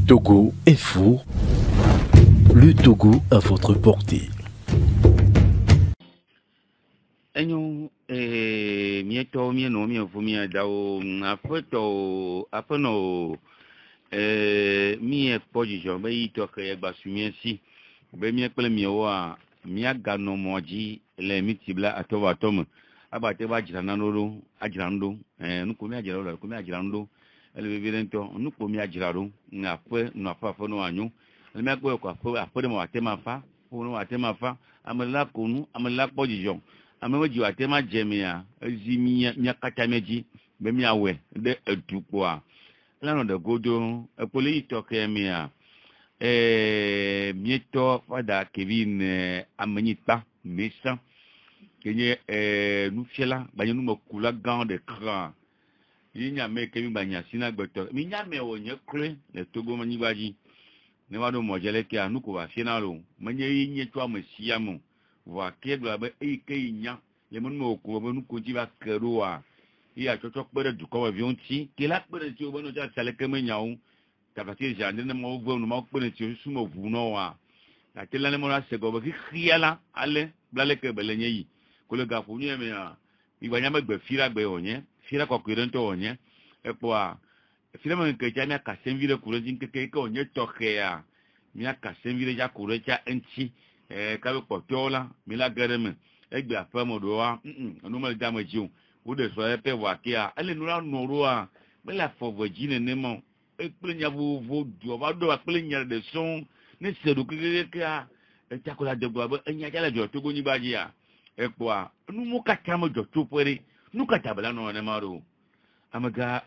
Togo Info, le Togo à votre portée. Enyo mieto mieno mienfo miadao afeto afeno mie position be ito ke gba sumiensi be mie pele miewa miagano moji le mitibla atowa tom abate ba jirana noro ajirando nuko mi ajirando ko mi ajirando ele be lento nuko mi ajiraro na fe no afa no anyu ele me gbo ko afa de mo atema fa no atema fa amela konu amela position ameji atema jemia ezimia nyakata meji be mi awe de edupoa lano de godo epole itoke mia mieto fada Kevin amenita mesa kenye nous fiela banya nous makula grand de cran yinya me Kevin banya sina gbeto mi nya me wonye kre le Togo mani baji ne wado mojele ke anuko ba finalo manye yinye twa mesiamo wa kedwa be ike nya le mon moko be nu ko ji ba keroa iya chocho pere du ko avion ti ke la pere ti o bono ja sale ke menyawo takati jande ne mo gbo no mo pere ti o sumo vu no wa ta tela ne mo la se go be khiala ale blale ke belenye yi ko le ga fu ni me ya igba me gbe fira gbe onye fira ko kire nto onye epo a fira mo ke ja mi aka senvire kuro jin ke onye toke ya mi aka senvire ja kuro ja enti ka be potola mi la gereme egbe afamo do wa no me da mo ji o de so epe wa ke a ele nura noro a me la fovo ji ne mo e plenya vo do ba do plenya de son ne se do ke a e takola de gbo enya jale jo Togo ni baji a epo a nu mo ka tamo jo to pere nu ka tabala no ne maro amaga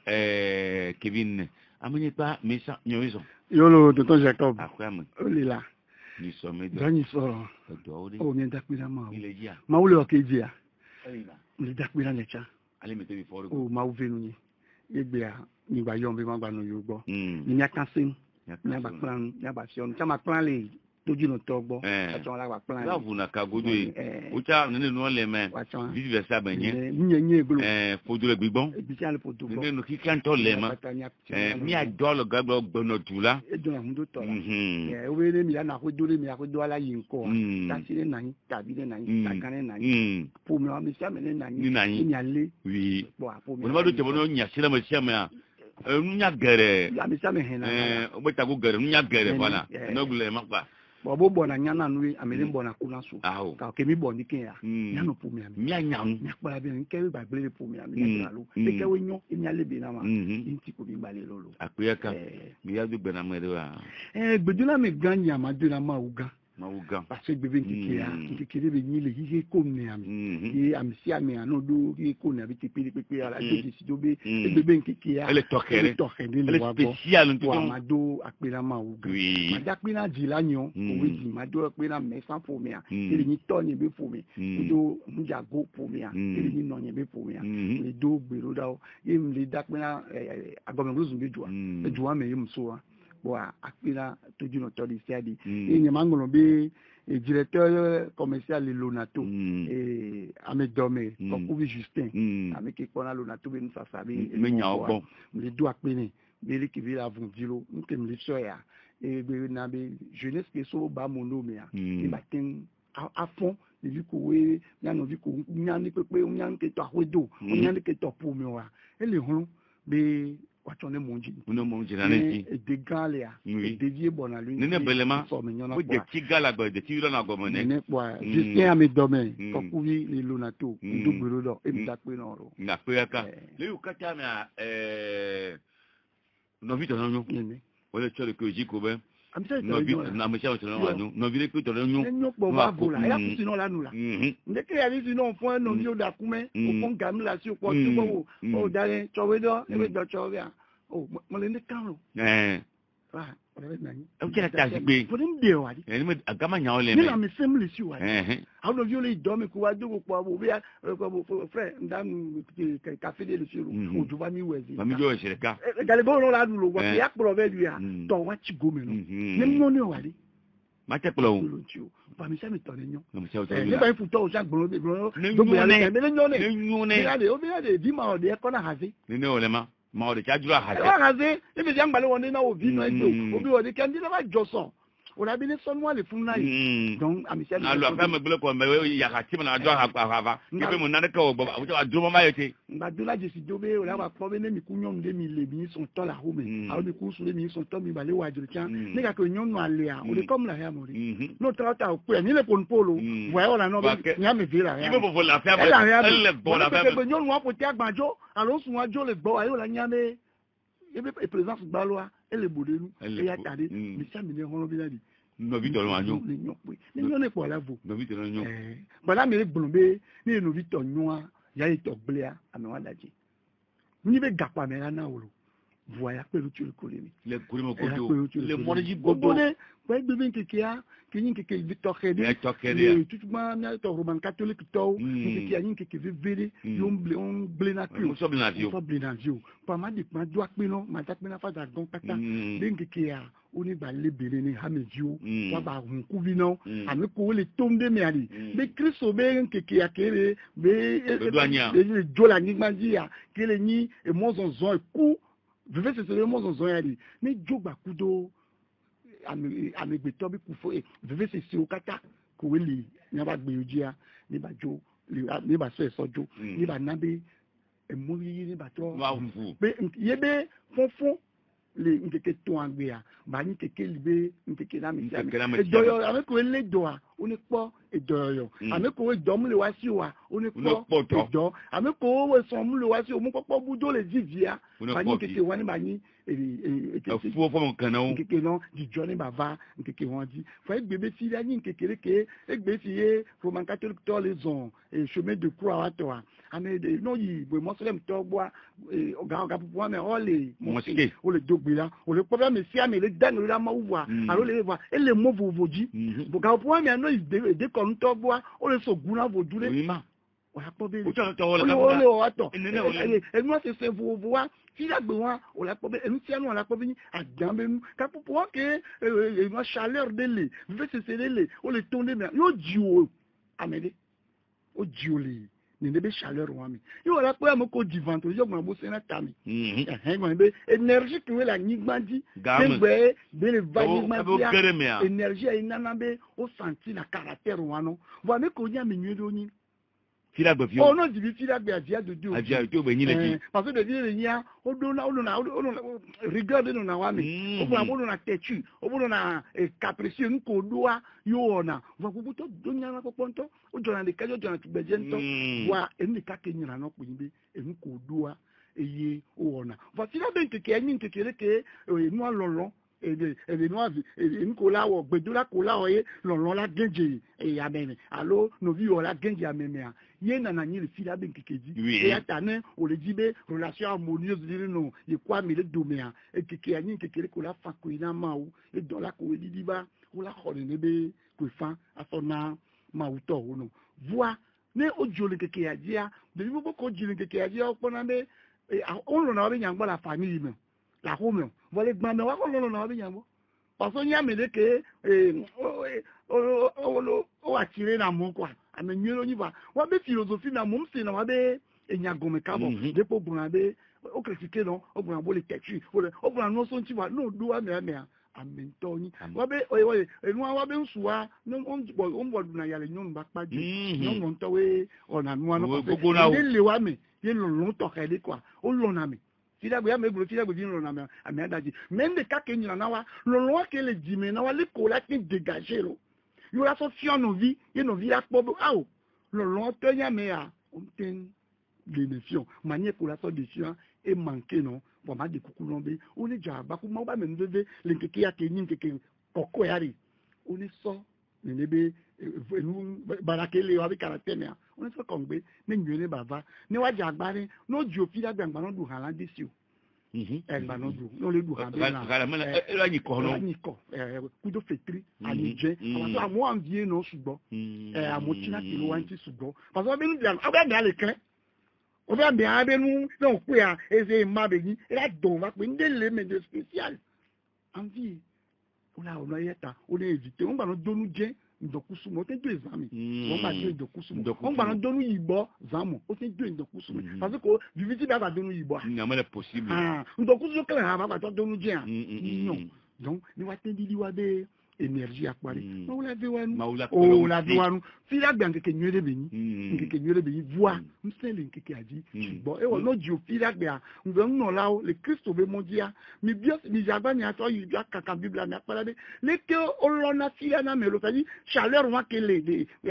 Kevin amenye pa mesa nyoizo yolo tonton Jacob akwam olila ni so me do gani so do o mi dakpira ma ile dia ma wule o kejia elina mi dakpira necha ale me te before o ma u venu ni egbe a ni gba yo bi ma gba no yo gbo ni ni akansin ni ba plan ni ba sion chama plan le toju no togbo aton la ba plan la vuna ka godo yi o cha nene no le me vice versa benye nyenye eglo fodo le gbigbon ebi ti ale fodo gbo nene no kikan to le ma mi adolo gbo gbono dula e don amundo to o we le mi na ko dole mi akodo ala yin ko ta si le nani tabi le nani ta kan le nani po mi mi sa me le nani ni ale oui bo apo mi mo ma do te bono nya sira me sia me a nya gere ya mi sa me hen na o beta go gere nya gere bana no gule ma pa bo bona nyana nui amele bona kuna so ka ke mi boni ke ya nyano po mi mi anyam nya kpara bi nke ba gbele po mi nya lo e ke we nyo e nya le bi na ma inti ko bi gbale lolo akuya ka mi ya du gbena mere wa gbedula mi gan ya ma de na ma uga parce que bebe nkikere be nyile yike ko mi ami ye am si ami ano do ye ko na bi te pili pepe ala do si do be bebe nkike ya ele tokere ele spécial nto ma do akpela ma uga ma da akpela di la nyon o we di ma do akpela me san fo mi a ele ni to ni be fo mi do nja go fo mi a ele ni no ni be fo mi a le do gbero da o ye mi le da akpela agomen go zumbe juwa me yim so bo akpela toju no to di siadi e nyamangolo be directeur commercial le Lonato Amedome Kokubi Justin avec ekona Lonato be nsa sabe me nya ogbon le do akpene be ki vi la vundilo nke mi le soya e be na be jeunesse ke so ba mono me a e ba ten à fond de vu que we nyano vi ko nyani pepe nyani ke to ahwedo nyani ke to po me wa ele hon be watone monji no monji na neti de galia de vie bona lui nene belema bo de tigala go de tiro na go mone nene kwa Justin Amedome Kokubi le Lonato ndubero do e mta pe no ro na pe aka le ukata na no vito no nyo wole chole ko jiko be no vito na me chawo no vile ko to nyo nyo po ba bula ya kusi no la nula ndeke ya lisi no fo no vio da kume o fon gamla si o ko ti bo o dare chowedo e do chowia o mo le ndekano ah o kira ta gbe fo nim de wa di ni me agama nya ole me me na me semble si wa how do you le do me ko wa do ko abo bia ko frère ndam café de le sur o du ba mi wezi ba mi jo shirika gale bo no la lu lo wa ya pro ve du ya to wa chi go me no nem no ni wa di ma te plo ba mi se mi to le nyo no mi se o to le ba ifu to o ja gboro de gboro do bo ya le me le nyo ne ya de o bi ya de di ma o de ko na hazi ni ne ole ma ma de chajura ha raser et bien ngbalé woni na obi no ejo obi woni kan di na ba joso on a bien son moi les fun na donc amichel na lo afa me gbele ko me ya ka ti na ajo ha pa ke be mo na ka o gba o ajo ma yete ngbadola je si jobe o la wa po be ne mi ku nyom de mi le mi son to la home a o mi ku su le mi son to mi ba le wa juru kan ni ka ko nyom no ale a o de comme la ya mo ri no trata o pe ni le pon polo wa o la no be ni am ve la ya ibe bo la fa elle bo la fa be nyom wa po ti agbajo alo sun wa jo le gbo ayo la nyame ebe présence gbaloa ele bodenu e ya tade mi sa mi ne hono bi ladi no bi to lo anyo ni nyo ne po la vo no bi to lo nyo bala mi le gbonbe ni no bi to nyoa ya ito glea ame wa daji ni be gapa me na wolo voya pelu tu le kolemi le kolemi kodo le morji bodo kwa bebe nkekia kinyi nkeke Victor Khedi tout ma na to roman catholique to nkekia nyi nkeke vevere yomble on blena pio so blena vio pa ma de ma do akpino ma ta akpina fa da gon kata de nkekia oni ba le bele ni hamevio wa ba hun kubino ami ko le tombe me ali be Kristo be nkekia kere be jola ni manjia kele ni e mozonzon ku veve se le mozonzon ali ni jogba kudo amegbeto bi kufo veve se si okata ko weli ni ba gbe ojia ni ba jo ni ba so esojo ni ba nabe emori ni ba to be yebe fonfon le nkeke to angbe ya ba ni keke libe nkeke na mi edoyo ame ko le doa oni po edoyo ame ko edo mu le wa si wa oni po edo ame ko we so mu le wa si o mu popo bujo le jijia ba ni keke wa ni ba ni fo mo kan o nkeke no jijo ni baba nkeke won di fa egbebe ti la ni nkeke ke egbe ti ye roman catholic to les on et chemin de croix wa to ame de no yi bo muslim to gbo oga pupo me o le mosque o le dogbe la o le problème si ame le dan la ma wa alo le wa e le mo vovoji bo ga pupo me no de kon to gbo o le so gun la vodu le wa po be o to le o to e mo se vovo wa ti la gbe wa o la po be enu ti anu la po be ni adan nu ka pupo ke e mo chaleur de le ve se le o le tonde me yo ji o amede o ji o le ni nebe chaleur wa mi yo la po am ko divanto yo gbon bo se na ta mi gbon be énergie ki we la nigbandi gbe be le va nigbandi énergie e nana be o senti na caractère wa no wa me ko nya mi nyu ni tira gbe fio oh no dibi tira gbe adia do be yin le parce que de dire nya o do na regarde no na wa mi o bra mo na tetu o bo na capricieux nko doa yo na wa ku to do nya na poponto o jona de kajo jona tugbeje nto wa eni ka kenyira no po yin be nko doa eye o na va tira be nke enyi nke kere ke enu alolo ebe no avi nko la wo gbedura ko la oye lolo la genje ya bene allo no vi o la genje ameme a ye na na nyiri fila be nkekeji e atane o le jibe relation harmonieuse dire no ye kwa mi le domea e keke anyi nkekere ko la fa ko ina ma o e do la ko di diba o la khore ne be ko fa asona ma uto o no voix ne o jole keke ya dia de bi bo ko jile keke ya dia o pona be on lo na be nyangba la famille me la home vole gba me wa ko lo na be nyangbo paso nya me de ke o atire na mo kwa ame nyero ni ba wa be philosophie na mo mse na wa be enyago me kabo de po buna be o critique no o buna bo le tetu o buna no so nti wa no do wa me ame to ni wa be enu wa be nsuwa no on bo na yale nyonu ba paje no mo nto we ona nu no ko le wa me ye lo to kele kwa o lo na me tira gbe me bro tira gbe din lo na me ame adaji mende ka ke nyina na wa lo wa ke le jime na wa le ko la ti dégager lo yo la so fion no vi ye no vi akpo awo lo to nya me a on ten de méfiant manière ko la so de fion e manqué non bon ma de kuku no be o ni ja ba ku ma ba me ndede le nkeke ya ke nyin keke kokko yari o ni so ni nebe enu barakele wa bi caractère me on so kongbe me nyune baba ni wa ja agbare no ju ofi da gbangba no du hala disi o egba no du no le du ha be na la ni ko no ni ko kudo fetri ani je àwọn so amo anvie no sugbo amo china ti lo wanti sugbo parce que be nu dia o be na le kre o be be a be nu no ku ya eze ma be ni la don va pe ndele me de spécial envie o la o no yeta o le éviter on ba no donu je ndokusumu o te do examen on ba do ndokusumu on ba do nu yibo zamo o te do ndokusumu parce que viviti ba do nu yibo nyamele possible ndokusumu kele ha ba do nu je non donc ni wa te di wa be énergie à quoi maula viwanu oh la viwanu fila bien que nyere beni que nyere beni voix msele que aji bon e wono ji fila bien ngbe no lao le Christ be mondia mi bien mi jabani ato yu kaka bible na pala de le que olona fila na melo tadi chaleur wa que les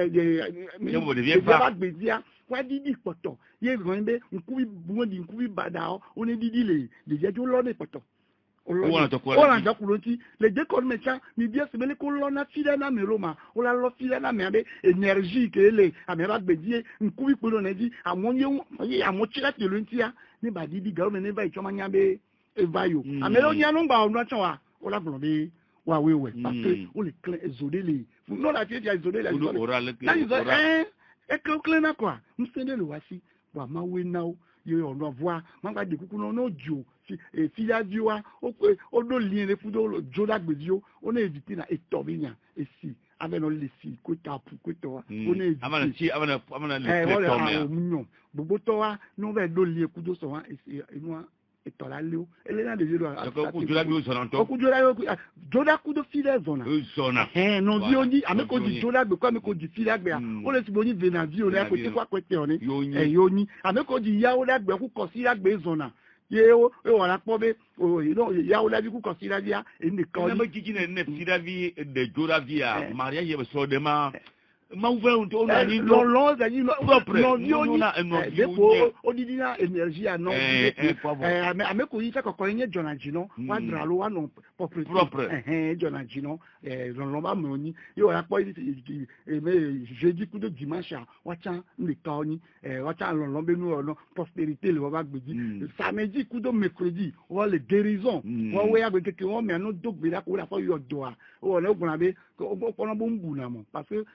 de va bezia kwa didi poto ye gombe nkubi bundi nkubi badao one didi le je jo lo de poto Ola jakuloti les deux comme ça mi bien se mele ko lona file na meroma ola lo file na me be énergie que le amera bedie nkubi polo na di amonye amochira te lontia ni ba di ga o me ne ba ichoma nya be evayo amera onya no gba onu acha ola blonde wa wewe parce que o le clé isolé les non la tie isolé la isolé et que clé na quoi msende le wasi wa mawe nao yo on voit manga de kuku no jo e fila diwa o do lien le fudo lo joda gbedio on est évité na etobinya et si avec no le si ko tapu ko to on est amana le to gbogbo to wa no be do lien kudo so wa e no etola leo elena de jero ko joda bi o so nanto ko joda kudo fila zona no vi oni ame ko di joda gbe ko ame ko di fila gbe o le si boni vena vi o le ko ti kwa kwete oni yoni ame ko di ya o la gbe ku ko si la gbe zona ye o wala pobe o ya o la bi ku ko si la dia e ni ko ni jiji ne fila vi de joda vi a maria ye so de ma ouvert on a dit non propre non odidina énergie à non mais ko yi ta ko yin jona jino wa dralo wa non propre jona jino non ba mo ni yo la po jeudi coup de dimanche wa chan le ka ni wa chan lon be nu ono prospérité le wa gbeji samedi coup de mercredi wa le guérison wa we agbe ke won me no dogbe la ko la fo yo do a o le ogun abe ko no bo mbu na mo parce que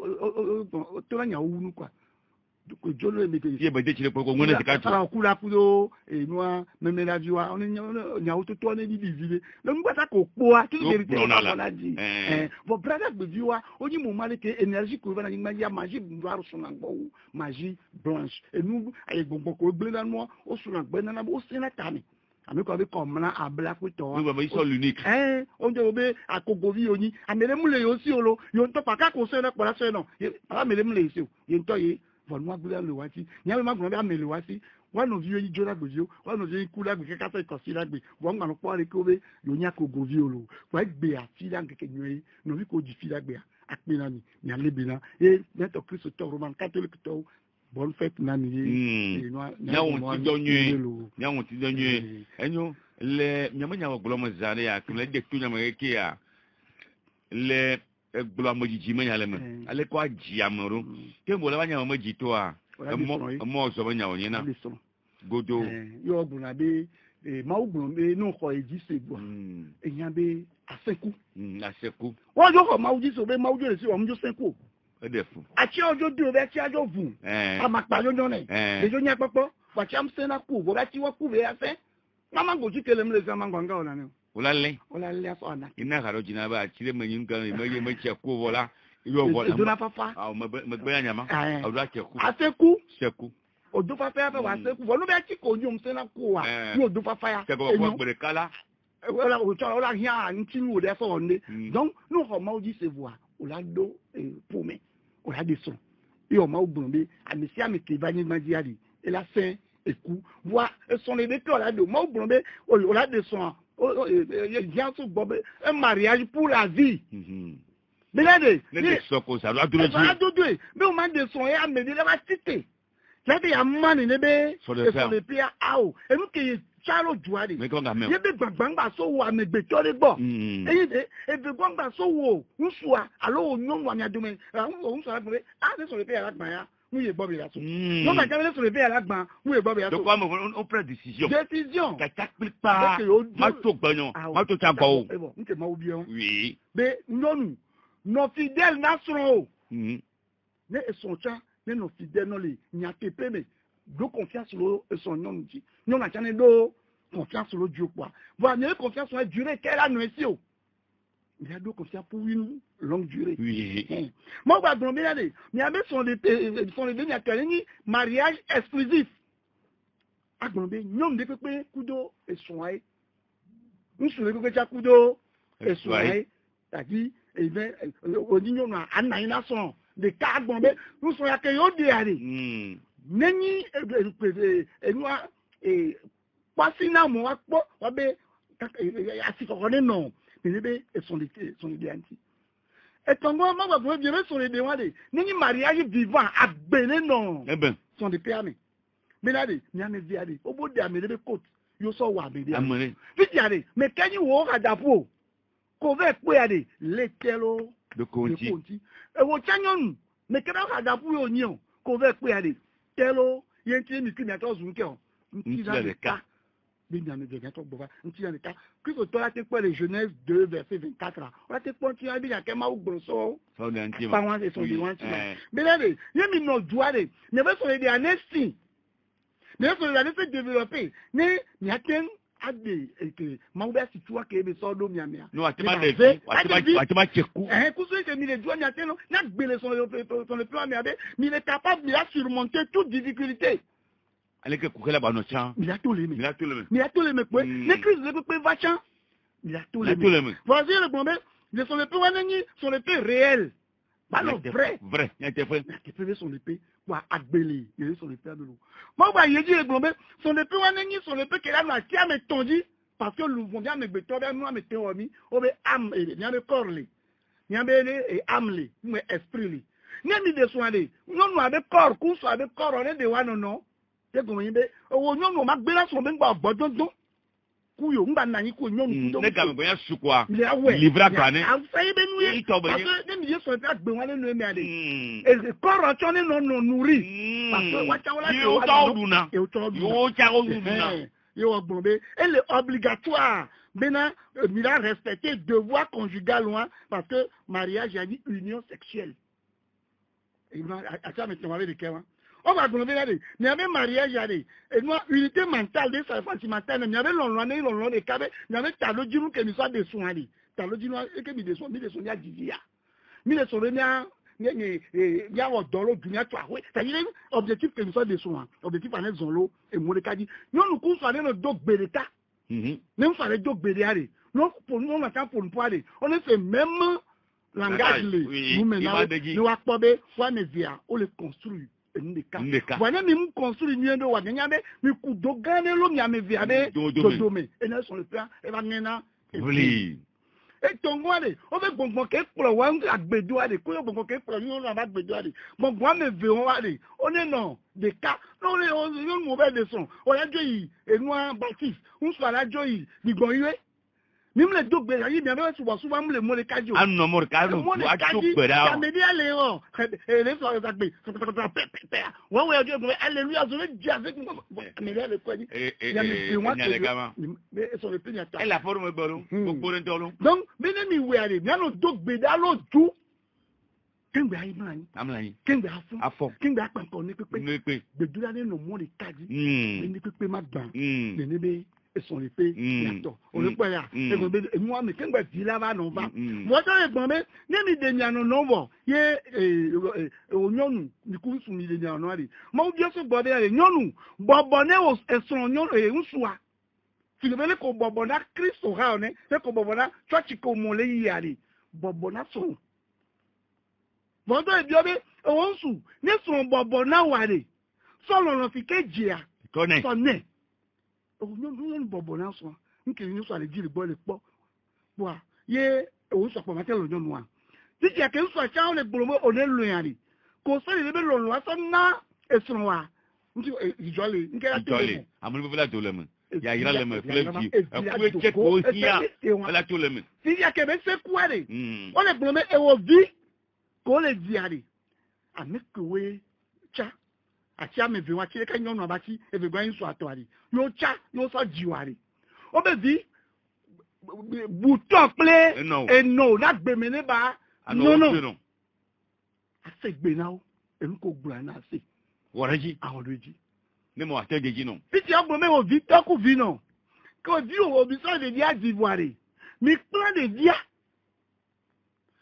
tola nya wu nu kwa ko jolo me ke ye ba de chile ko ngone de ka to kula kudo e noa meme la viwa on nya wu to ne di vivre le ngba ta ko po a tout vérité on a dit vos brother de viwa oni mo male ke énergie ko ba na ngba ya magie noir so na ngbo magie blanche et nous ay gbogbo ko gbe na no o so na gbe na o se na tani ami ko be comme na abla ko to oui ba so l'unique on de obe akogovi oni amere mule yo si olo yo to pa ka ko se na pa se no ala mele mule si yo to ye von wa gbe le wati nya me ma gbo be amele wati wa no vi yi jora gbojo wa no vi kula gbe ka ta ko si la gbe wo ngba no po re ko be yo nya kogovi olo wa gbe ati la nke kenwe no vi ko ji fi la gbe apina ni nya lebina e neto Christ to roman catholic to bonne fête nani nyawon ti donye enyo le nyamanya wa glo mo zare ya kle de tu nyama ke ya le glo mo jiji me yale me ale ko aji amoro ke mo la banya mo jito a mo so banya onye na godo yo ogun na be ma ogun be no ko eji segbo eyan be aseku won jo ko ma oji so be ma ojo le si o mo jo senku edefu achi ojo di o be ti ajo vun ama pa yo ne ejo nya popo wa ti am se na ku bo ba ti wo ku be afe mama goji kele mle za mangwanga ola ne olale aso ana ina garo jina ba chire menyin kan me che ku vola yo vola dona papa me gbe nyama o da che ku aseku seku odo papa fa wa aseku wo no be ti ko nyum se na ku wa ni odo papa ya se ko gbere kala wala o cho ola hia nti wo de so onde donc nous ho ma oji se voir ola do pour me ola de son yo ma ogbon be amesi ameke bani majiari et la fin eku wa son les deux là de ma ogbon be ola de son bien so bobe un mariage pour la vie belade ne soko ça doit durer mais o man de son et amedi la va citer là de amani ne be sur le pia ao et nous que chalo juari me konga me ye be gbagbangba so wo amegbe tori gbo eyin de e be gbangba so wo nsuwa alo onyon wa mi adome o nsuwa fun be a se so le pe alagban ya mu ye gbo be ya so no ba jame le so le pe alagban mu ye gbo be ya so donc on prend décision ka takplik pa ma to gbanyo ma to ta gbo e bo nke ma obi on oui be nonu no fidèle nasro ne e son cha ne no fidèle no le nya pepe me do confiance sur son nom dit non na chane do confiance sur Dieu quoi voilà ne confiance sur durer quelle année si il y a deux confiance pour une longue durée. Oui. Moi, je vais vous dire, il y a des mariage exclusif. Ah, je vais vous dire, kudo et soin. Nous sommes les kudo et soin. C'est-à-dire, on dit, nous avons une nation de cartes bombées. Nous sommes accueillis au diable. Neni, et Passina, moi, non. Mais son identité. Et quand moi, je vais bien sur les dévoilés. Neni mariage vivant à Béné, non. Eh ben. Sont des permis. Mais là, il y a des viades. Au bout de la mêlée de côte, il y a ça ou à mêlée. Vite, il y a des. Mais quand il y a des pour, qu'on va aller, les télos de Conti. Et au Tchagnon, mais quand il y a des pour, oignon, qu'on va aller, télos, il y a un petit qui n'a pas zunké. Il y a des cas. Il y a des cas. Que ce soit les Genèse 2, verset 24. On a été pointu à dire qu'il y a un gros Pas moi, c'est son dimanche. Mais là, il y a mis nos doigts. Mais vous avez des années. Mais vous avez fait développer. Mais il y a à des membres si tu vois qu'il y a des sortes d'hommes. Non, tu m'as dit. Tu m'as dit. Les doigts, mais il est capable de surmonter toute difficulté. Allez que coucher là-bas, nos champs. Il a tous les mecs. Il a tous les mecs. Il a tous les mecs. Les crises de peu vachant. Il a tous les mecs. Voici le problème. Ils sont les peu wanani, sont les peu réels. Pas non vrai. Vrai. Il y a des vrais. Les peu sont les peu. Pour agbélé. Ils sont les peu de l'eau. Moi, il dit le problème. Sont les peu wanani, sont les peu qui là, qui a métondu. Parce que nous vont bien me béton, nous a mété au mi. On veut âme, il y a le corps, il y a le âme, mais esprit. Il y a mis des soins. Nous avons corps, qu'on soit avec corps, on est des one non. C'est comme il dit, oh non, on m'a bien son ben ba bodon. Kuyo, on va n'ani ko nyon. Ne gamme bien sous quoi. Livra kané. Ah, ça y est, ben oui. Parce que les milieux sont à ben wale no me aller. Et le corps entier non nourri. Parce que wachawala yo tauduna. Yo tauduna. Yo bombé. Elle est obligatoire. Bena, mira respecter devoir conjugal loin parce que mariage a dit union sexuelle. Et moi, à ça maintenant avec les cœurs. On va donner là, il y avait mariage, et moi, unité mentale, des sentimentales, il y avait l'on des cabets, il y avait talo du que nous sommes des soins, talo du et que nous des soins, il y a d'Ivia. Mais les soins, il y a un dollar, il y a trois, oui. C'est-à-dire, objectif que nous sommes des soins, objectif en est l'eau, et mon dit, nous nous consommons notre dog bereta. Nous sommes les dog bereta. Nous, pour nous, on attend pour nous parler. On est fait même langage, nous maintenant, nous accordons, on les construit. Voilà, mais nous construisons une de Wagnabe, mais coup de gagner l'homme, il y a mes viables, Dodome. Et là, sur le plan, et va nena. Oui. Et ton guade, on veut bon qu'est pour le one à Bédouade, qu'on bon qu'est pour nous, on va Bédouade. Bon, moi, me verrons aller. On est non, des cas, non, on est une mauvaise leçon. On a joyi, et moi, Baptiste, on soit la joyi, du goyé. Même les deux bérailles, bien sûr, souvent les mots de cadio. Ah non, mon cadio, moi, les cadio, ça me dit aller, et les soirées d'accueil. Ouais, ouais, Dieu, alléluia, je vais dire avec moi. Mais là, le quoi dit? Il y a les gamins. Mais ils sont les plus et la forme est ballon, pour un dolon. Donc, mais les mi aller, bien le deux bédalo, tout. Qu'un béraille, Amlani. Qu'un béraille, à fond. Qu'un béraille, on ne peut pas. De deux années, nos mots de cadio. Mais ne peut pas maintenant. Les nébés. Et son épée, on le peut là. Et moi, mais quand je dis là-bas, non va. Moi, je vais bomber, n'est-ce pas, non va. Il y a, on du coup, sous millénaire, non, allez. Moi, bien sûr, bordel, allez, non, bobonner au son non, et on soit. Si vous voulez qu'on bobonna, Christ aura, on est, c'est qu'on bobonna, toi, tu commandes y aller. Bobonna son. Bon, donc, bien, on sous, n'est-ce son bobonna ou aller. Son, on fait que dia. Sonne. Nous bonbons soit nous soit les dire bon les pas voilà yé on soit pas mater l'oignon noir si il y a quelque chose ça on est bolombo on est loin ali qu'on soit les belles loin ça na et son noir il doit aller il amul bela dolem ya ira le me fleki ku check ko hiya bela dolem si il y a quelque chose quoi aller on est bolombo et on vit qu'on les dit ali avec que cha ati ame ve wa kire kan yonu abati e ve gwan so atwari yo cha yo so jiwari o be bi bouton ple e no la gbe me ne ba no ase gbe na o e nko gbura na ase woraji awon loji ne mo ate deji no bi ti agbo me o vi to ku vi no ko di o bi so de dia jiwari mi plan de dia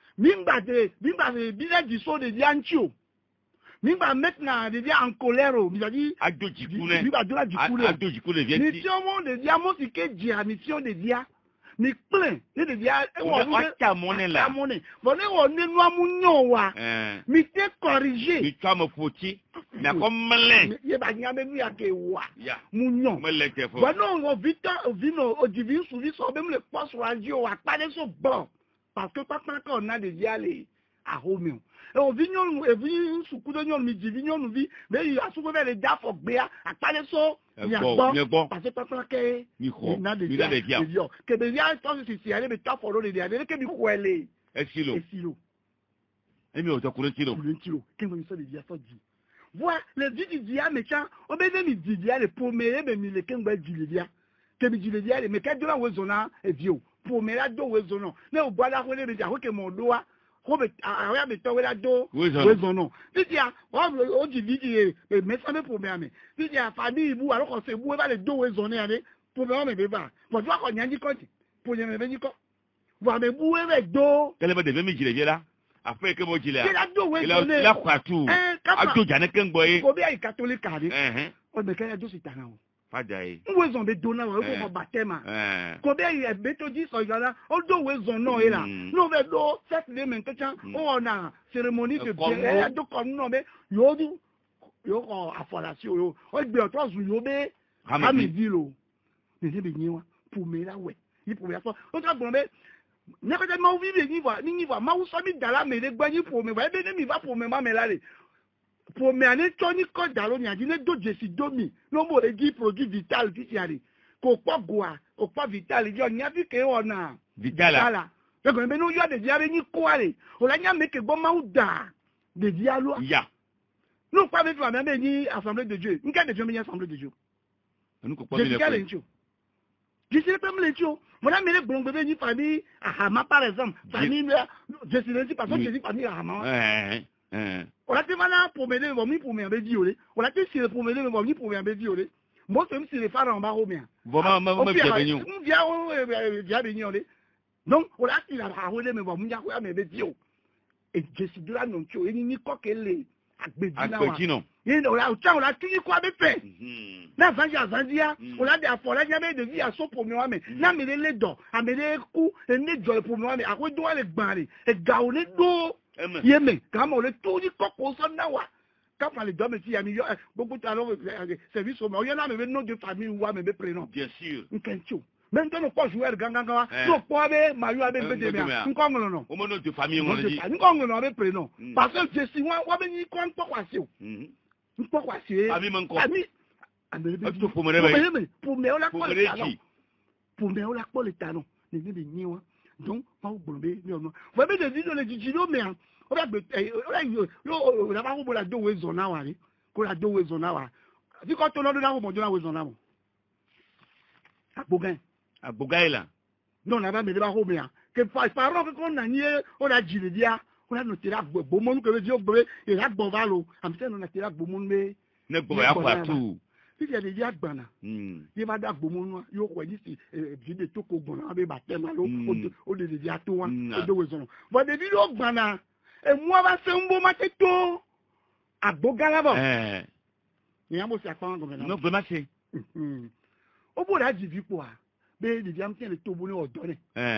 Mimba bien du saut de Diancho. Mimba maintenant de dia en colère, il a dit Adojikune. Mimba de la Jikune. Adojikune vient. Mission de diamant qui est dia mission de dia. Ni plein, ni de dia on a monnaie là. Bon on est noir mounio wa. Mi te corriger. Mi toi me foti. Na comme malin. Ye ba nyame mi ake wa. Ya. Mounio. Malin te fo. Bon on vino au divin souvi so même le poste radio wa pas de so bon. Parce que pas quand on a des dia les à Romeo. Et on vignon et vignon sous coup de nyon mi divignon nous vi mais il a souvent les da for bea à pas de so. Il y a bon. Parce que pas que il n'a des dia. Que des dia pense si aller mais ta for le dia que mi kwele. Esilo. Et mi o to kuro tilo. Qu'est-ce que ça des dia so dit. Voilà, le dit dia méchant, on be mi dit dia le pomere be mi le kengba dit dia. Que mi dit dia mais que de la wezona et vieux. Pomera do wezona. Mais au bois la role be dia que mon doigt. Robe aya me to wela do wezono titia o ji vidi e mesame pomera me titia fami ibu aro ko se bu e ba le do wezono ane pomera me be ba bo do ko nyanji ko ti pomera me be ni ko wa me bu e be do kele ba de be mi jile viela après que mo jile la do wezono la kwatu ajo jane kengbo yi ko bi ai catholic ari o be kele do sitana o Fadai. Wezo be dona wa ko batema. Ko be e beto ji so yala o do wezo no ela. No be do set de men kacha o na cérémonie de bien do ko no be yo ko aforasi o gbe oto zu yo be ami dilo. Ni be nyiwa pour me la we. Yi pour ya so o tra bon be ne ko de ma wi be ni va ma wo so mi dala me de gba ni pour me va be ne mi va pour me ma me la le. Pour me aller Tony Kodalo ni adine do jesi domi no mo le gi produit vital ti ari ko po goa o po vital yo ni abi ke ona vitala e ko be no yo de diare ni ko ale o la nya make gbo ma uda de dialo ya no pa be fa me ni assemblée de Dieu nka de Dieu me ni assemblée de Dieu nous ko po le ko je sais pas me le tio mon ami le blongo be ni famille ahama par exemple famille je sais pas parce que je dis famille ahama on a été malade pour m'aider, on pour m'aider violé. On a été sur pour m'aider, on pour m'aider violé. Moi, c'est si les phares en bas au mien. Donc, on a été là, mais bon, on a dit, et je suis de là, non, tu es ni quoi qu'elle est. Akbetino. On a tout quoi de fait. La Zandia, on a des affaires, là, il y avait de vie à son pour moi, mais là, mais les dents, à mes coups, et les dents pour moi, mais à quoi doit les barrer, et gaoler d'eau. Yémen, quand on le tourne, on s'en a. Quand on les donne, il y a beaucoup de services, il y en a même nom de famille ou même prénom. Bien sûr. Maintenant, on peut jouer à Ganganga, on peut aller, Mario avec Bédémia, un Congo. Au nom de famille, on dit. Un Congo avec prénom. Parce que je suis moi, on va venir quand on peut passer. On peut passer. Ami, mon corps. Ami, pour me réveiller. Pour me la colle les talons. Pour me la colle les talons. Les nids, donc, pas au boulot. Vous voyez des vidéos de Gigino, mais on a la deux zona wari, qu'on a deux zona wa. Si quand on a de la roue, on a zona. À Bougain. À Bougaïla. Non, on a pas mis de la roue, mais que par exemple, qu'on a nié, on a dit le dia, on a noté la beaumont que le dieu bleu, et la bovalo. En fait, on a tiré la beaumont, mais. Ne pouvez pas tout. Si il y a des diables, il va dar beaumont, il y a dit, j'ai des tocos, on a des baptêmes, au des diatons, au deux zones. Bon, des vidéos, bana. Et moi, va faire un beau matin à Bogalaba. Il y a un mot qui a pas un gouvernement. Non, vraiment, c'est. Au bout de la vie, quoi. Mais il y a un petit peu de au donné.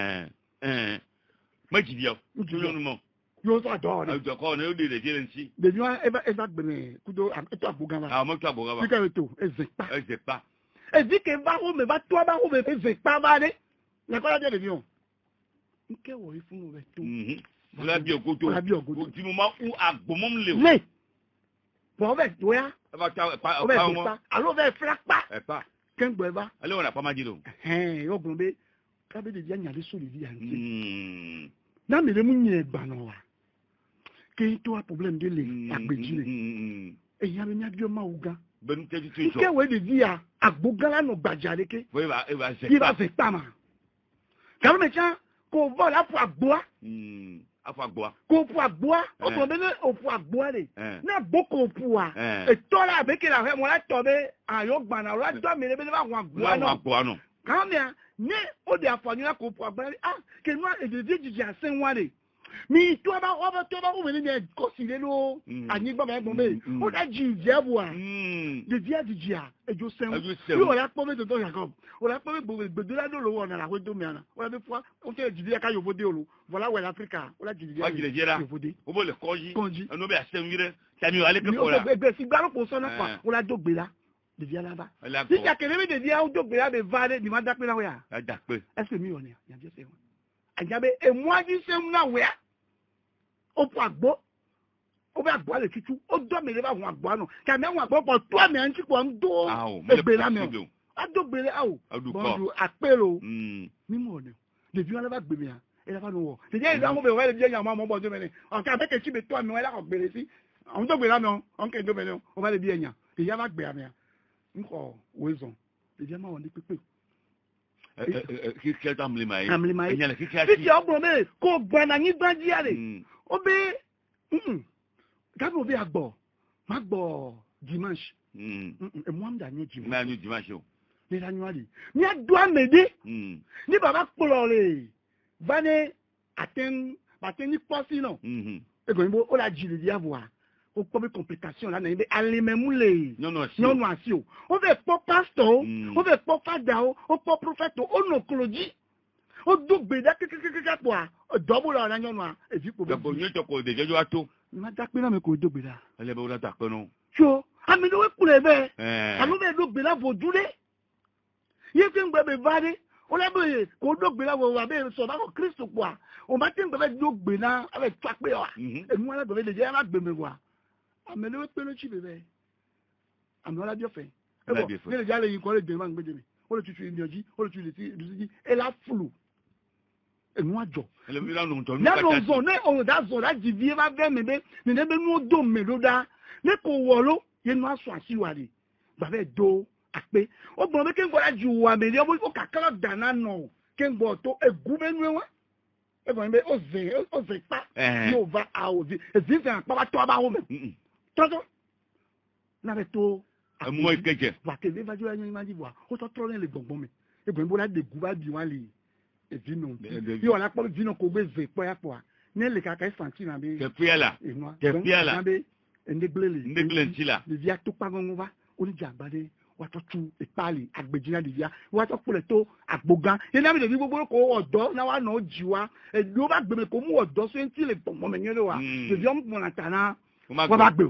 Moi, je dis, toujours nous. Yo so adore. D'accord, on est au début de ici. De nous, eva bene, kudo, et toi, Bougama. Ah, moi, toi, Bougama. Tu tout, et pas. Et pas. Et dit que va, mais va, toi, va, mais c'est pas mal. La quoi, la bien. Ok, oui, il faut nous mettre tout. Vous l'avez bien au La bien au goût. Du moment où à Beaumont le. Mais, pour avec toi, pas. alors, vers flaque pas. Pas. Qu'un bois. Alors, on n'a pas mal dit. Au bombé, cabé de diane, il y a des solides. Non, mais les mouniers, banoa. Qu'il y a un problème de lait à Bédine. Et il y a un avion maouga. Ben, tu dis que ouais, de dire à Bougala, no Badjaleke. Oui, il va faire pas mal. Quand même, qu'on va là pour boire. Qu'on pour boire, on peut venir au pour boire. N'a beaucoup pour. Et toi là, avec la reine, on l'a tombé à Yokbana, on l'a tombé, mais il va boire. Quand même, né au dé à Fagna, qu'on pour boire. Ah, que moi, et de dire du Jassin Wale. mi to ba o me ni ko si le lo anyi gba me gbon be o da ji je bo a de dia di ji a ejo sen bi o la po me to Jacob o la po me gbedo la do lo wona la ko do mi ana o la be fo o te ji dia ka yo bode olu voilà ouais l'Africa o la ji dia yo bode o bo le koji no be asemire tami wale ke ko la be si gbaro ko so na pa o la do gbe la de dia là bas si ya kele me de dia o do gbe la be vale ni ma da pe la we a da pe est-ce que mi o ni ya je se won ajabe e mo aji se na we o po agbo o be agbo le tutu o do me le ba won agbo anu ka me won agbo po to me an ti po ndo egbe la me o a do gbe le a o bonjour apelo mi mo ni de bi won la ba gbe mi a e la ba no wo de je ida mo be we le je yan mo bo do me ni o ka be ke ti be to mi we la ko gbe le si on do gbe la me on ke do me ni o ba le bi eyan e ya ba gbe a me nko wezon de je ma won ni pepe ki tamli mai nyale ki ti ogbo me ko gba na yin gba ji are o be gabo be agbo ma gbo dimanche e mo am da ni dimanche na ni dimanche o ni january ni adu amede ni baba polo le bane aten ni posi no e go nbo o la ji le dia voa o ko be complication la na be alememule non asi o ve po pastor o ve po father o po prophet o no koloji o dogbe da kekekeke po a double la na nyonu a e fi po be bo nyo to ko de jeju ato ma da pe na me ko dogbe da ele be o da ta pe no so ami do we kure be anu be dogbe la bojude ye fi ngbe be vade o la be ko dogbe la wo wa be so ba ko Kristo po a o ma tin be dogbe na ave twa pe wa enu ala be de je ma gbe me wa amele we pe no chi bebe amola bi ofe ebo ni le jale yin ko le de ma ngbe mi o le tutu ni oji o le tutu ti e la fulu enu ajo ele mi la no to na no zo ne o da zo da ji vie ba be me be ni ne be nu do me lo da ne ko wo lo ye nu aso asiwari gba be do ape o gbon be ke ngbo la ju wa me le o ka kala dana no ke ngbo to egu be nu wa e gbon be o ze pa yo va a o zi e zi fa pa ba to ba ho me toto na be to mo ikeje wa ke be ba jo yan ma ji wa o to tro le gbongbon me e gbon bo la de gu ba bi wan le e vino yo la po vino ko be ze po ya po ne le ka ka santi na be ke piela na be ndegle ntila le via to pa gongo va o ni jabade wa to tu e pali agbejina de via wa to pole to agbogan ye na me de gbogbo ko odo na wa no jiwa e lo ba gbe me ko mu odo so enti le gbongbon me yen le wa de via mo na tana wa ba gbe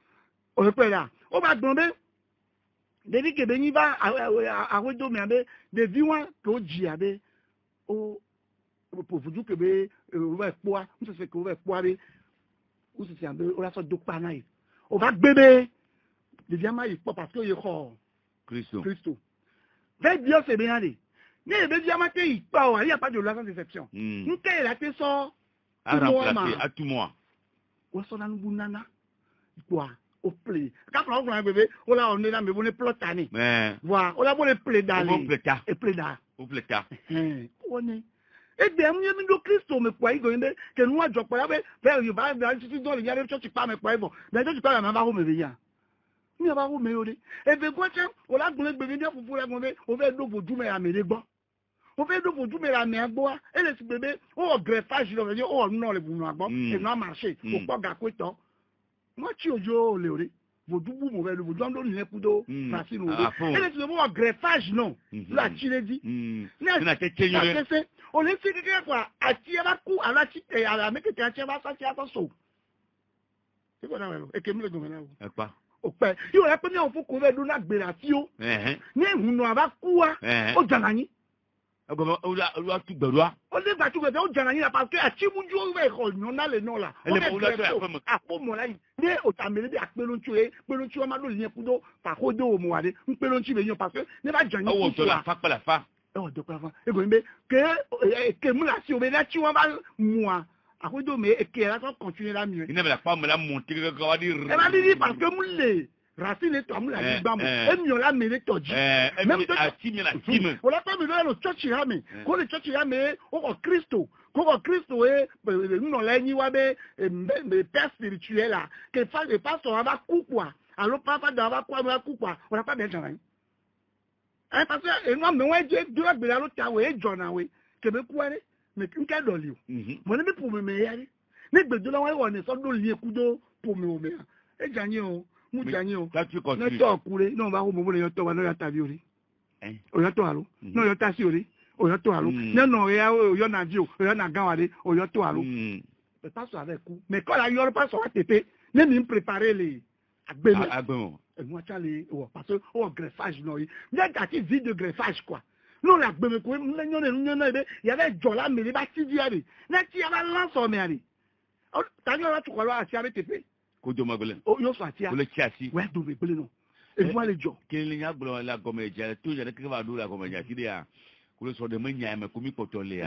o se pe da o ba gbon be de bi ke be yin ba awe do me abe de vi wa ko ji abe o po fuju ke be o ba po a mo se ko ba po abe o se abe o la so do pa na yi o ba gbe be de vi ma yi po parce que ye ko Cristo ve Dieu se bien aller ne be vi ma te yi pa o il y a pas de la déception nte la te so à remplacer à tout moi o so na nu nana quoi o play ka pro ko bebe o la on na me bo ne plota ni wa o la bo le play dali e play da o pleta o ni e be mu mi do Kristo me kwa igo inde ke nu ajo pa be you ba ti do le ya church pa me kwa ibo na church pa me ba ho me be ya mi ba ho me o de e be go che o la gun le gbe ni fufu la gun be o fe do boju me ya me le gbo o fe do boju me la me agbo e le si bebe o greffage lo be o no le bu no agbo e no marché o po ga ko to mo chi ojo le ore vodubu mo be lo vodu ando ni ekudo fasino ore ele ti mo greffage no la chiledi na chechenyure o le ti keke kwa ati e ba ku ala ti e ala mekete ati e ba sa ti ato so ti ko na we e ke mi le go na e pa o pe yo le pe ni o fuku be do na gbera ti o ni ehunu aba ku wa o jana yin o tu gbero o le gba tu gbero o jana yin la parce que ati muju o we ko nyon na le no la o le to apo mo la yin ni o ta me le apelonchu o ma lo yin kudo fa ko do o mo wa de npelonchu be yin parce que ne ba jan yin o to la fa o do pa fa e go nbe ke mu la si o be na ti won ba mu a akodo me e ke la ko continuer la mi ina be la pa me la monter que wa di e ba di parce que mu le racine to mu la di gba mo e mi o la me le toji même a ti mi la ti me o la pa mi lo church ya me ko le church ya me o ko Kristo e no la yin wa be père spirituel la que fa le pasteur va ku kwa alors papa da va ku kwa o la pa be jan yin parce que e no me wa je do gbe la lo ta we jona we ke be ku are mais qu'un dolio. Mon ami pour me meilleur. N'est que de la on est sans dollier couteau pour me omer. Et Janio, Moujanio. Tu continues. Non, va au moment où il y a ta violi. Oyoto alo. Non, il y a ta siori. Oyoto alo. Non, il y a un adio, il y a un gawade, Oyoto alo. Mais pas avec coup. Mais quand la yole pas sur la tête, n'est préparer les. Agbemo. Et moi, parce que, greffage, non. Il y a des vides de greffage, quoi. Non, la gbeme, il y avait Jola, mais les bâtis d'y aller. N'a t il y avait l'ensemble, mais t'as vu là, tu crois, à Tiabe TP. Kodo Magolin. Oh, yo, soit Tia. Le Tiasi. Ouais, donc, mais non. Et moi, les gens. Quel est la comédie, tout le monde va la comédie, il y a. Pour le de manière, mais comme il peut tolérer.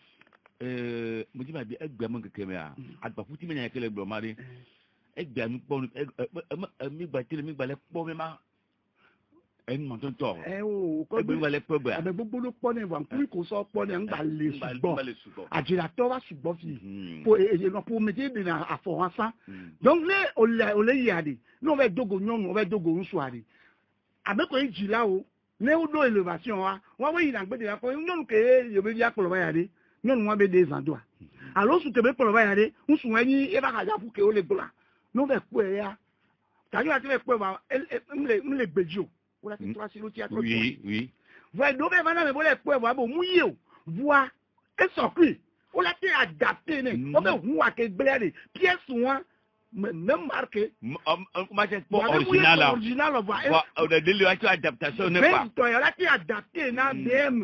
Me dit, ma bien, également que Kéméa. À pas foutre, mais il y a que les blomades. Également, mi battre, mi balai, pour même. En montant tort. Oh, quand vous allez pas bien. Avec beaucoup de points, on peut qu'on soit points, on va les subons. Agirateur va subons. Pour mettre à fond ça. Donc, on l'a y a dit. Nous, on va dogo, on va dogo, soirée. Avec quoi il dit là-haut, nous, nos élévations, on va y aller, nous, que je veux dire pour le voyager. Nous, on va des endroits. Alors, si tu veux pour le voyager, on soigne, et va regarder pour que on les blancs. Nous, on va quoi, ya? T'as vu, à tu quoi, les bédios. Oui, oui. Voilà, donc, maintenant, mais voilà, quoi, voilà, bon, mouillé, voix, et sorti. On l'a été adapté, on va voir que blé, pièce, même marqué. Original, on a dit l'adaptation, n'est pas. On l'a été adapté, n'a DM.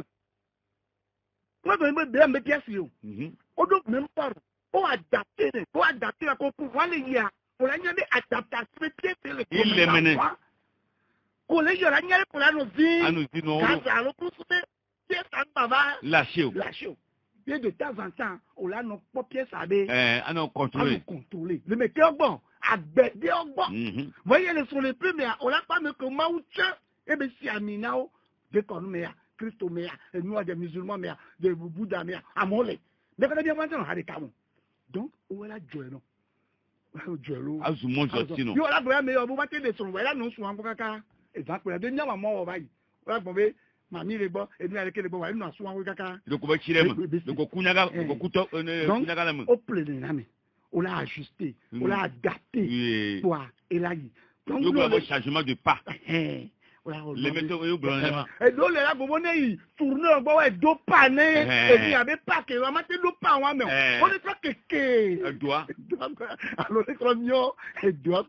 Moi, je me DM, mais pièce, on doit même pas, on adapté, à qu'on pouvoir les y a. On a dit adaptation, pièce, il les mené. Collège la nyale pour la nous non. Casa le pour pièce à baba. Lâchez. Et de temps en temps, on a nos pièces à des. Non contrôler. Le metteur bon, à bébé bon. Voyez les sur les premiers, on a pas me comment ou tiens. Et bien si à Minao, des cornuméa, Christoméa, et nous des musulmans, des Bouddha, à Molé. Mais quand on a bien maintenant, on a des camons. Donc, où est la joie non? Joie. Azumon Jotino. Yo la boya meilleur, vous battez des sons, voilà non souvent pour caca. Exemple, la dernière maman, on va y. Voilà, bon, mamie les bons, et nous avec les bons, elle nous a souvent caca. Le coup de chirem, le Kunaga, le couteau, au plein de on l'a ajusté, on l'a adapté. Toi, et là, donc, le changement de pas. Les métaux, et donc, là, vous venez tourner en bas, et deux pannes, et il n'y avait pas que, on m'a dit deux pannes, on est pas que. Un doigt. Alors, les cronions, et doigts,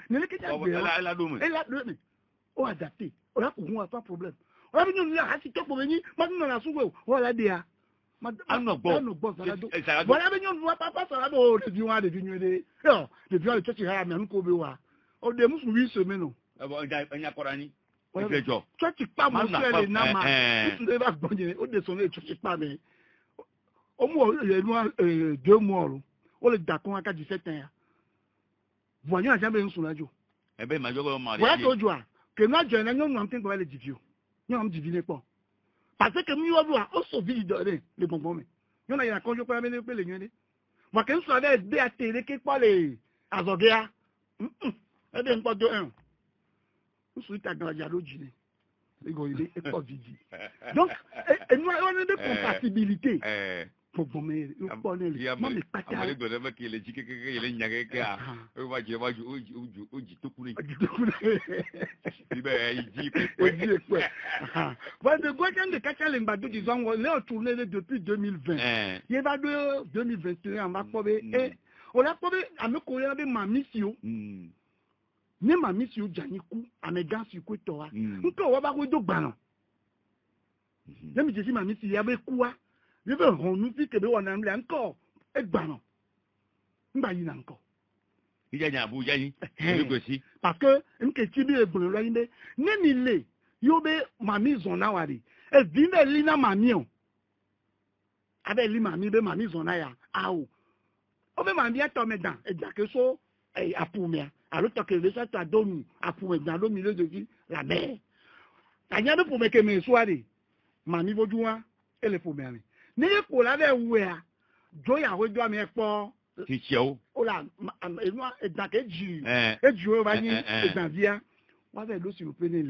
on a adapté. On a pas de problème. On a venu là, si tu peux venir, maintenant la soupe, on l'a dit. Voilà, on voit pas ça, on a dit, on a dit, tu as même qu'on on démontre 8 semaines. On y a Corani. Tu pas mon frère, les namas. Tu ne vas pas gagner, on descend, tu pas, mais au moins, il y a 2 mois, on est d'accord à 17 ans. Voyons, jamais un sur la joue. Eh bien, ma joie, voilà, tu vois. Que nous, je n'ai pas entendu les divisions. Nous n'avons diviné pas. Parce que nous avons aussi vu les bonbons. Nous avons conjugué pour amener les gens. Moi, quand nous sommes avec BAT, quelque part les Azogéa, et bien, pas de 1. Nous sommes à Grandialo Djine. Les gars, il est pas vidi. Donc, nous avons des compatibilités. Pour bomber, il y a pas depuis 2020. Il va de 2021, on va et on a trouvé à me courir avec ma mission. Ni ma mission Janiku, à mes gants sur quoi toi. On va vous dire, je me dis, ma mission, il y avait quoi? Je veux nous dire que on a encore et banon. Mba y encore. Il y a un bout, parce que une question est bonne là inde. Neni le yobe mami zona wari. E vime lina mami on. Abe li mami be mami zona ya. Aou. Obe mami ato medan e jake so e apumia. Alors que le ça ta domi apumia dans le milieu de vie la mer. Tanya de pour me que me soirée. Mami vodouan et le pour me. Ni pour la ver ouea. Joya we do ami epo. Tichio. Ola e no e dan ke ji. E ji o ba ni e dan via. Wa ve lo si lo pe ni le.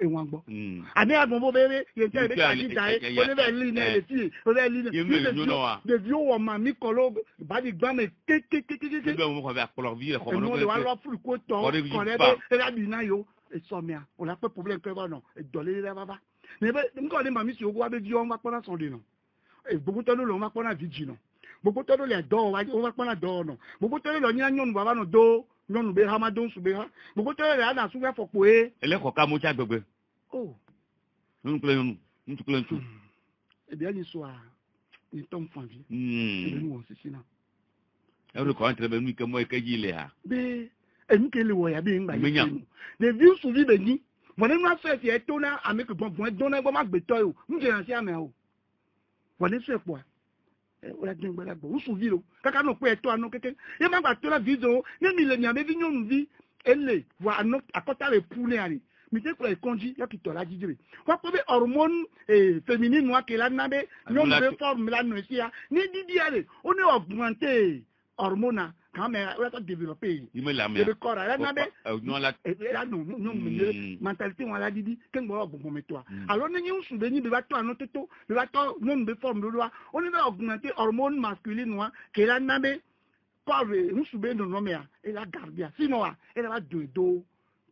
et wan gbo ani agbon bo bere ye te be ka ji dai o le be li na le ti o le li de vieux o ma mi kolo ba di gba me ke be mo ko be akolo vi e ko no le wa lo fu ko to ko le be la bi na yo e so mi a o la pe problem ke ba no e do le baba ne be nko ni ma mi si ogo wa be vi o ma pona so de no e gbogbo to lo ma pona vi ji no gbogbo to lo le do wa o ma pona do no gbogbo to lo ni anyonu baba no do nyɔnu be ha ma do nsu be ha gbogbo tɛ yɛrɛ ana sugbɛ fɔ kpoe. ele kɔ ka mo tsa gbɛgbɛ. o. nyɔnu kple nyɔnu ŋutsu kple ŋutsu. ebi ɛni so a ni tɔn fan vi. ebi ni wɔn sisi na. ɛwɔ de kɔn tɛrɛ bɛ nu ke mɔ eke dzi le ha. be enu ke le wɔ ya be ŋgba yi ke nu ɖevi suvi bɛ nyi wɔne nu afɛ ti ɛto na ame ke gbɔngbɔn ɛdɔn na ɛgbɔ ma gbɛtɔ yi o nu dze na si ame o wɔne so ɛkpɔa wala den gbala bo usu vi lo kaka no pe to anu keke ye ma gba to la vizo ni mi le mi ame vi nyonu vi ele wa anu akota le pule ari mi te ko e konji ya ki to la jijire wa po be hormone féminine wa ke la na be nyonu be forme la no sia ni didi ale o ne augmenter hormone quand mais on va développer il me la mer le corps là na be non la non mentalité on la didi ken bo bon mais toi alors ni usu be ni be ba to anu toto be ba to nyonu be forme lo on va augmenter hormone masculine wa ke la na be corps usu be no me a et la gardia sinon elle va do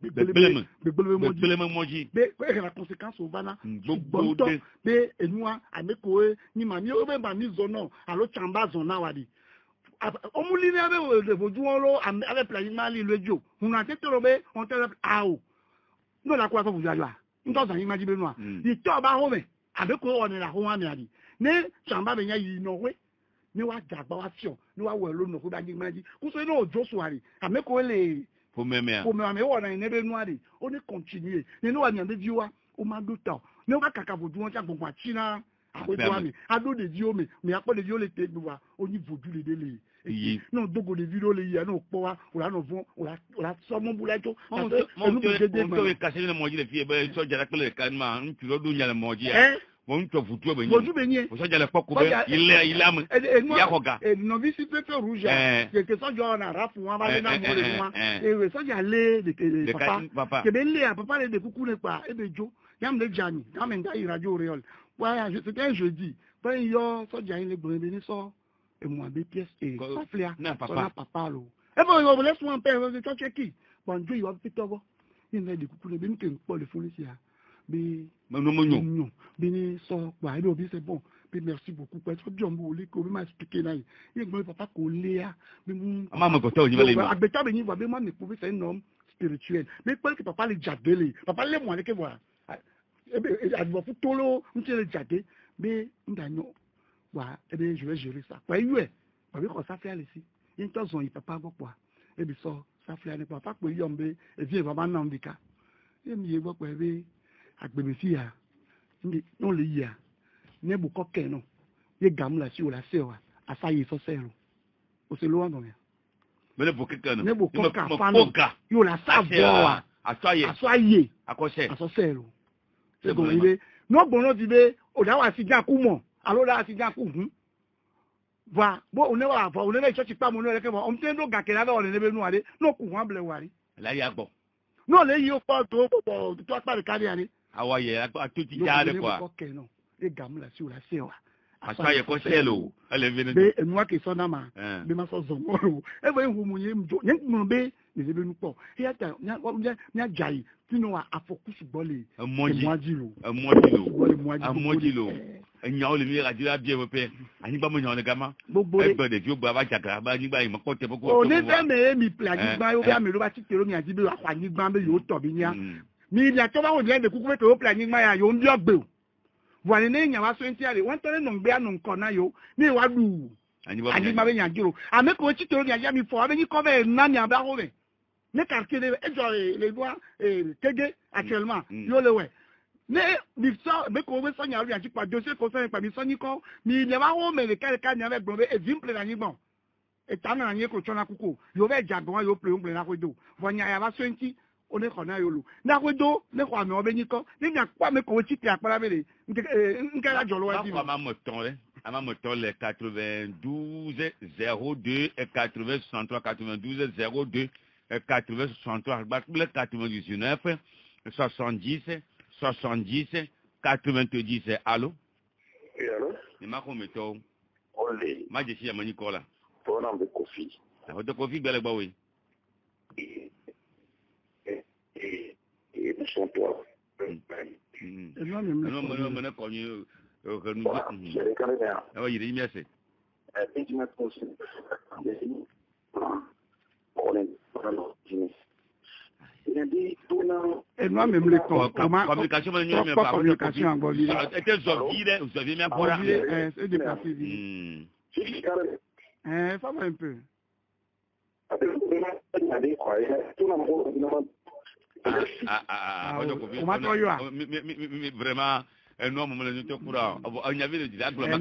beleme moji be ko la conséquence au bana bon to be enua ameko ni ma ni o be ba ni zono alo chamba zona wadi omuli ni abe de boju won lo abe planning mali lojo hun ate toro be on tell awo no la kwa fo buju ajo a nto san yin maji be nu a di to ba ho me abe ko oni la ho wa mi adi ne chamba be nya yi no we ni wa jagba wa fio ni wa wo lo no ko ba ji maji ku so no ojo suari ameko le pour me me wo na ne be nu adi o ni continue ni no wa nya be viwa o ma do ta ni wa kaka boju won cha gbogbo china akojo ami ado de vi o me apo de vi o le te gba oni voju le dele non dogo de vidéo le ya no po wa ora no fun ora so mo bu lejo mo to ka se le moji le fie be so jara pele kan ma ntu lo du nya le moji ya mo ntu futu be ni mo so jara poko be ile am ya ko ga no visi pepe rouge que so jo na rafu wa ba na mo le wa e so ja le de papa que be le papa le de kuku ne pa e be jo yam le jani yam nga irajo reol wa c'était jeudi ben yo so ja ile gbon be ni so et moi des pièces et ça na papa lo et bon on laisse moi père de toi qui bon Dieu il va peut toi il m'a dit coucou le ben que pas le fond ici bi non bi so wa et bi c'est bon bi merci beaucoup parce que Dieu m'a dit ko m'a expliquer là il me papa ko léa bi maman ko to ni va les agbeta be ni va be moi me prouver c'est un homme spirituel mais parce que papa le jadele papa le moi que voilà et ben il va futolo on le jade mais ndanyo wa ebe je vais gérer ça pa yu e pa bi ko safia le si yin to zon yi papa go po e bi so safia ni papa pe yombe e vie baba na mbika e mi ye go pe be agbebe fi ya ndi no le ya ne bu ko ke no ye gam la si o la se wa asaye so se ro o se lo wan ya me le bu ke ke no ne bu ko ka fa no yo la sa bo wa asaye akose asose ro se go ile no gbon ti be o da wa si ja ku mo alors là si ja ku hun va bo one wa va one le church pa mo no le ke mo o mte ndo ga ke la ba o le be nu ade no ku wan ble wari la ya gbo no le yi o po to pa le kari ani awaye atuti jale kwa okay no e gam la si o la se wa asaye ko selo ele vene be enu wa ke so na ma be ma so zo mo e bo hu mu ye mjo ye mo be ni le be nu po e ta nya jai tinu wa afokusu gbole moji lo nya o le mi ra dira bien pe ani ba mo nya le gama e gbe de fi o gba ba jaga ba ni gba imo ko te boko o ne fe me mi plan ni gba yo be ami lo ba ti tero mi aji be akwa ni gba be yo to bi nya mi ya to ba wo le kuku be to plan ni gba ya yo ndi ogbe o wa ni nya wa 20 ale won tore no ngbe anu nko na yo ni wa du ani ba be nya jiro ame ko ti tero ni aja mi fo abe ni ko be na ni aba ho be ne quartier les doigts Tégué actuellement yo le we ne bi so be ko we so nya ri ati pa dossier ko so pa mi so ni ko mi le wa wo me le ka ni avec blombe e vimple na ni bon e ta na ni ko chona kuko yo be jagbon yo play na ko do vonya ya ba 20 o ne ko na yo lu na ko do ne ko ame obe ni ko ni nya kwa me ko ti ti apara bele nke la jolo wa di ma moton le ama moton le 92 02 et 80 63 92 02 80 63 le 99 70 70 90. Allô? Oui, allô? Il m'a comme toi. Olé. Ma je suis à Manicola. Ton nom de Kofi. La photo Kofi belle baoui. Et nous sommes toi. Non, me connu. C'est les Canadiens. Ah oui, il est merci. Et tu m'as conseillé. On est dans le il a dit tout non. Et moi même les communication mais pas communication en Bolivie. Était Zovile, vous avez mis un pour c'est déplacé. Ça va un peu. Vraiment un homme me le courant. Il y avait le diable pour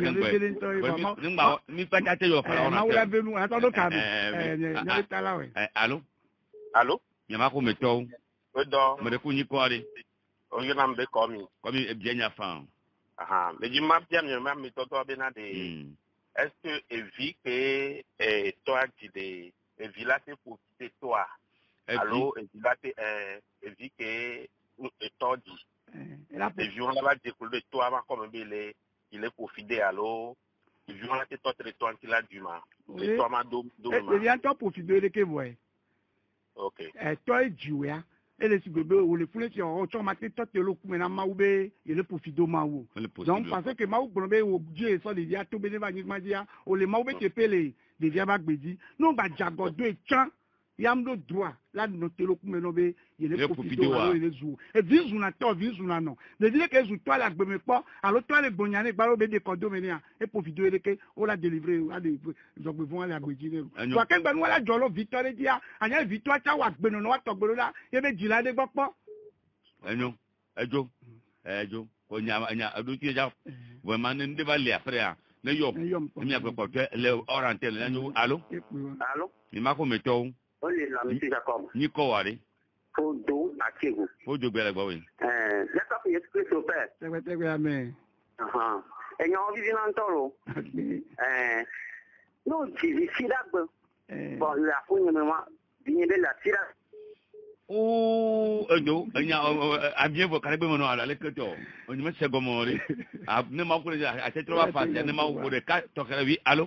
allô? Allô? Yamako meto. Odo. Me ku ni kwari. Onye na mbe komi. Komi e bien ya fan. Aha, mais du map bien me mi toto be na de. Est-ce que evi que toi dit de evi là c'est pour quitter toi. Allô, evi là c'est evi que toi dit. Et je on va dire que le toi va comme il est profité allô. Je on c'est toi toi qui l'a du ma. Le toi ma do. Et bien toi profiter de que vous. OK. Toi juya ele sigbe o le fule ti o cho ma ti to te lo ku me na ma ube ele profido ma wo donc parce que ma wo gbon be wo die so le ya to be ne ba ni ma dia o le ma ube te pele de dia ba gbeji no ba jago do e chan yam do droit la no te lo ku me no be ele profido wa ele zu e vizu na to vizu na no de dire que zu to la gbe me po alo to le gbonya ne gba ro be de kodo me ni a e profido ele ke o la délivrer a de zo gbe fun la gbeji ne to ke gbe nu la jolo victoire dia anya victoire cha wa gbe no wa to gbe la ye be jila de gbo po ejo ko nya adu ti ja vraiment ne de ba le après ne yo mi agbe po le orienté le nyu allô ni ma ko meto Olé la monsieur Jacob. Ni ko wari. Fodo Akego. Fodo gbele gbo we. Let us express au père. Tegbe amen. Et y a envie de l'entendre. Non, tu si là bon la fournie moi, bien de la tira. Oh, edo, nya abien vo kare be mo no ala le keto. Oni me sego mo ri. Ne ma ko le a te trois fois, ne ma ko de ka to kare wi. Allô?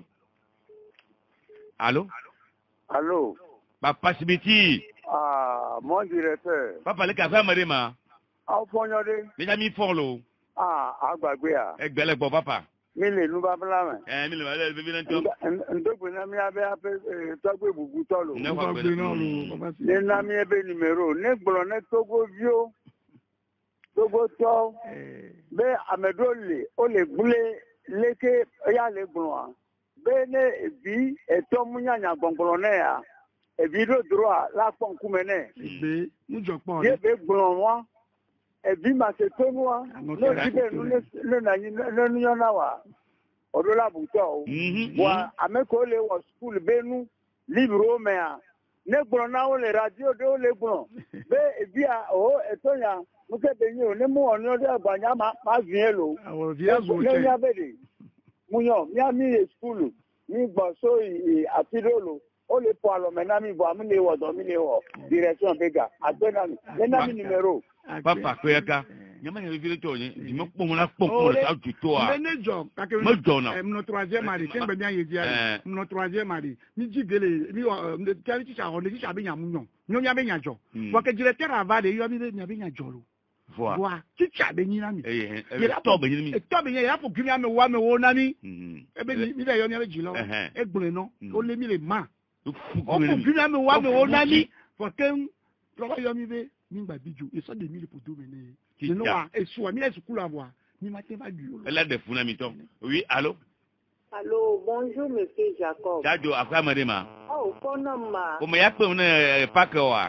Allô? Allô? Papa Sibiti. Ah, mon directeur. Papa le café marima. Ah, fonode. Les amis follow. Ah, agbagbe a. Egbele gbo papa. Mi le nu babla me. Mi le wale be bi nto. Ndogbe na mi abe ape togbe bubu tolo. Ne ko gbe no lo. Ne na mi ebe numero, ne gboro ne togo vio. Togo to. Be amedole o le gbule leke ya le gboro. Be ne bi eto munyanya gbongboro ne ya. Ebi do droit la pon kumene. Be mu jopo. Ye be gboro wa. Ebi ma se to wa. No dibe no na ni no nyona wa. Odola buto. Wa ameko le wo school benu libro me a. Ne gboro na o le radio de o le gboro. Be ebi a o eto ya mo ke be yin o ne mu onu de agbanya ma vien lo. Awon via zo che. Ne ya be de. Mu yo mi a mi school ni gbo so atidolo. O le po alo menami bo amile wo do mi le wo direction bega agbenami menami numero papa ko yaka nyama ne bi to yin di mo pon na sa ju to a manager kake mo jona no troisième mari ken be mi aye dia no troisième mari mi jidele mi tell teacher on the teacher be nyamu nyo nya be nyajo wa ke directeur ava de yo mi be nya be nyajo lo wa teacher be yin na mi to be yin mi to be yin ya fo kimi ame wa me wo na ni e be mi be yo ni be jilo e gbon no o le mi le ma ọkùnrin mi wá mi wọ́n nání fọ̀kẹ́ lọ́wọ́ yọ mi bẹ́ nígbà bíjù èso de mi lè pòtó mi ní nínú wa èso wa mi lè sùkúrù àbọ̀ mi máa tẹ́ bá jù yọ. ẹlẹ́dẹ̀ fún mi tán oui allô. Allô, bonjour monsieur Jacob. Jajo àfẹ́ àmọ́dé ma. Kọ́nà ma. Kò mọ̀ ya pé òun náà pàkẹ́ wa.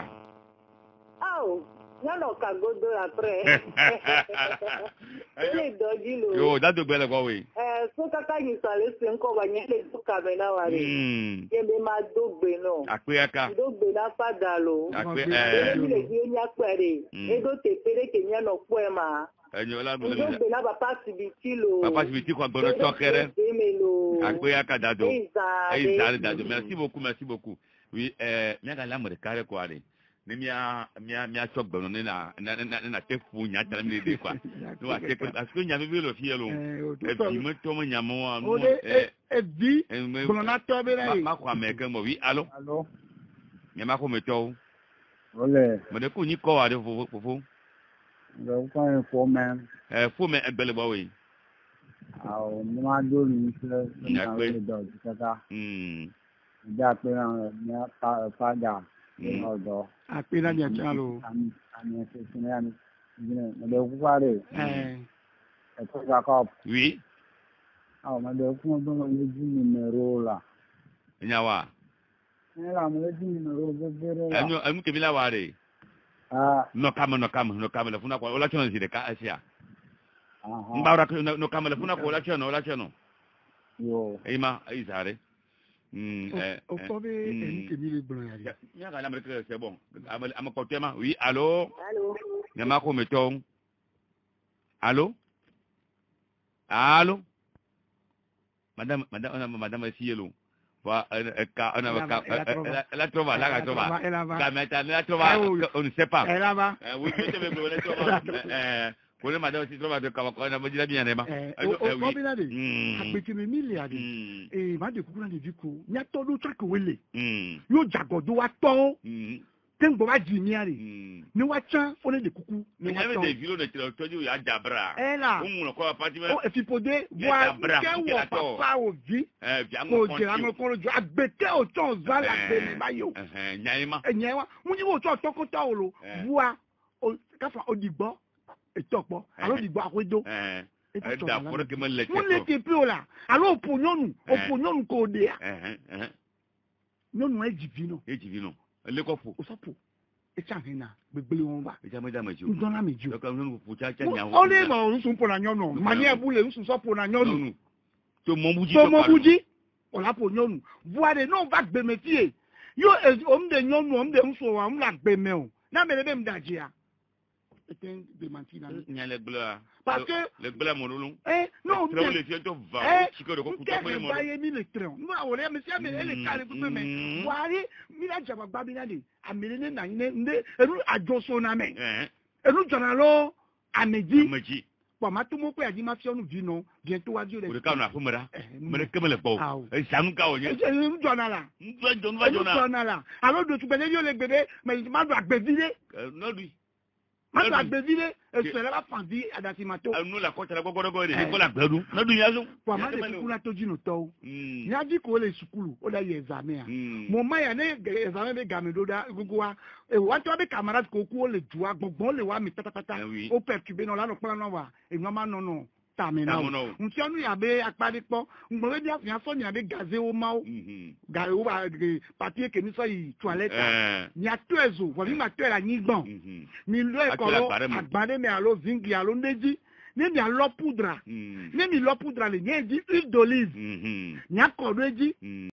Yálò kàgbódò après. Ele dọ́jú lò. Yo, dájú gbẹ́lẹ̀ kọ́ wẹ̀. Sókàkà yìí sàlẹ̀ sí ń kọ́ wà ní ilé tó kàbẹ̀ náà wà rẹ̀. Yẹ́mi máa dógbe náà. Àpéyàká. Dógbe náà padà lò. Èmi lè di ẹni apẹ̀rẹ̀. Édó tèpéré kènyẹ́ nọ pọ̀ ẹ̀ máa. Dógbe náà bàbá Sibiti lò. Papa Sibiti kọ́ gbọ́dọ̀ tọ́kẹ́rẹ́. Àpéyàká dájọ́. Ẹ̀yìn sáré dájọ́. Merci beaucoup. Oui, mi ka lamọ̀ de carré quoi de. mia choc bon na te fu nya tala mi de quoi no a te parce que nya bi lo fielo e bi me to nya mo e bi bon na to be na ma kwa me ke mo wi allo nya ma ko me to ole me de ku ni ko wa de fu do ko en fo men e bele ba we ao ni ma do ni se na le do ta ja pe na nya pa ja no apena ni achalo ani se sine ani me de ku pare e ko ga ko oui me de ku do ni numero la nya wa la me de numero bebere la anu ke bila wa de no kama la funa kwa ola chono zile ka asia mbara no kama la funa kwa ola chono yo ima izare Octobre et Emile Blanc. Ya kana mereka c'est bon. Ama kotema. Oui, allô? Nyama ko meton. Allô? Allô? Madame Cielo. Va la trova. On ne sait pas. Elle va. Oui, Kole madame si trova de kama na bajira bien nema. O binade. Agbetime miliade. Ma de kukuna de diko. Nya to do tra ko wele. Yo jagodo wa to. Tengbo wa jiniare. Ni wa chan one de kuku. Ni wa to. De vilo de toju ya jabra. Ela. Umu ko apartment. O efipode wa ke wo papa o vi. Ko je amo ko lo agbete o ton za la gbe mi bayo. Nyaima. Nyaima. Mu ni wo to ko ta o lo. Bua o ka fa odigbo. Etokpo alo digbo akwedo da foro ke me lete mo lete pe ola alo oponyonu ko de a nyonu ejivino le ko fu osopo e chanhina gbegbele won ba e jama meju ndona meju do ka nyonu fu cha nya o le mo nsun po na nyonu mani ebule nsun so po na nyonu to mo buji ola po nyonu buade no va gbe metie yo omde nyonu omde nso wa mla gbe me o na melebe mdaji a était démenti dans le gloire parce que le gloire monolon non le fiel to va chico de ko ta mo ba ye mi le train no awore me sia me le kale ku me wari mi la jaba gba bi na de amele na nde enu ajoso na me enu jona lo ameji po ma tu mo pe aji ma fi onu vi no bientôt waju le ka na fumara me ke me le bo e sanu ka o ye enu jona la alors de tu bele yo le gbede me ma do agbedile no lui ma do agbedile e se la fandi adasimato anu la ko tara gogodogo de ko la gbedu no du yazo po ma de kula to jino to ni aji ko le sukulu o da ye examen mo ma ya ne examen be gamedo da gugu wa e wa to be camarade ko ku o le ju agbongbon le wa mi tatata o perturber no la no plan no wa e no ma no tamina nti anu ya be apari po ngbo be afian so ni abe gaze o ma o ga o ba papier ke ni so yi toilette ni atuezo wo mi ma to la nigbon mi lo e ko lo agbade me alo zingi alo ndeji ni mi alo poudre ni mi lo poudre le ni eji huile d'olive ni akodo eji